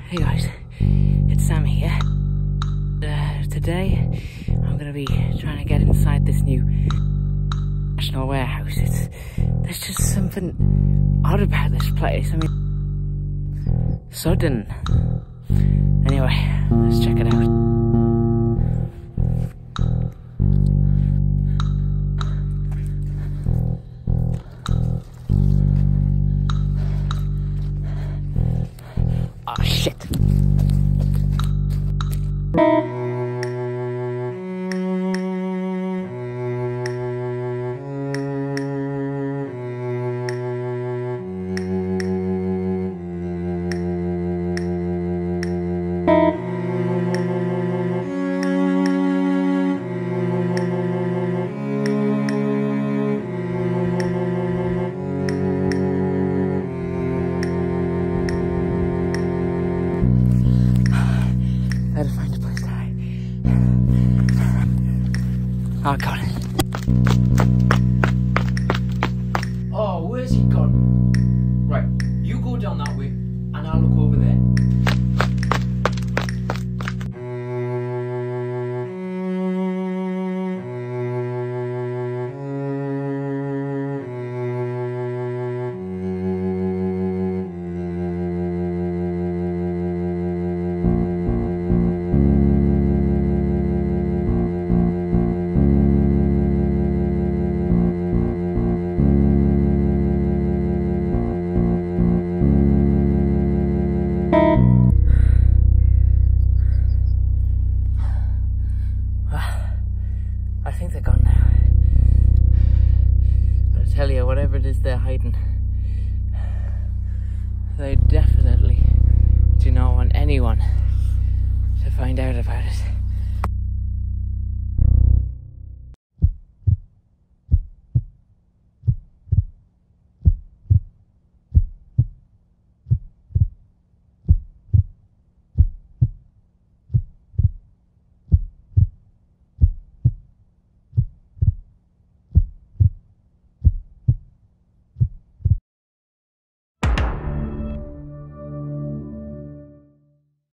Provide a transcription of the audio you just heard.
Hey guys, it's Sam here. Today I'm going to be trying to get inside this new national warehouse. There's just something odd about this place. I mean, sudden. Anyway, let's check it out. Oh shit. Better find a place to hide. Oh, got it. Oh, where's he gone? Right, you go down that way, and I'll look over there. I think they're gone now. But I tell you, whatever it is they're hiding, they definitely do not want anyone to find out about it.